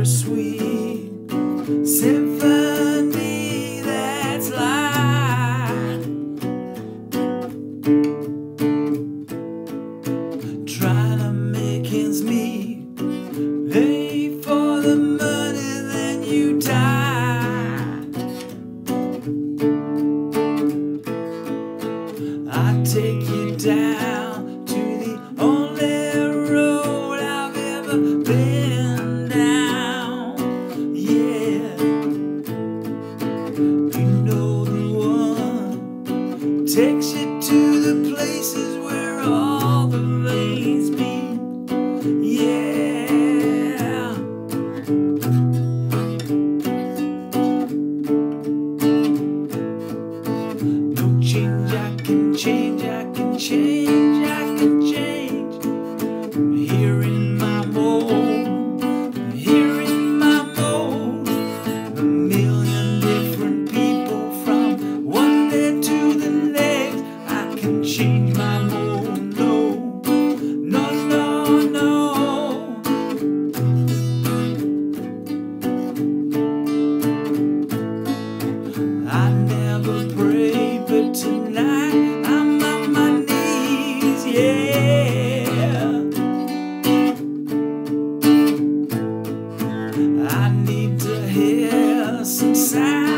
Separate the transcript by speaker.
Speaker 1: bittersweet symphony that's life. Trying to make ends meet, pay for the money, then you die. I take you down to the only road I've ever been down. Yeah, you know the one takes you to the places where all the veins meet. Yeah, no change, I can change, I can change, I can change. I'm here in my mode, I'm here in my mode. A million different people from one day to the next. I can change my mode, no, no, no, no. I never pray, but tonight I'm on my knees, yeah. I need to hear some sound.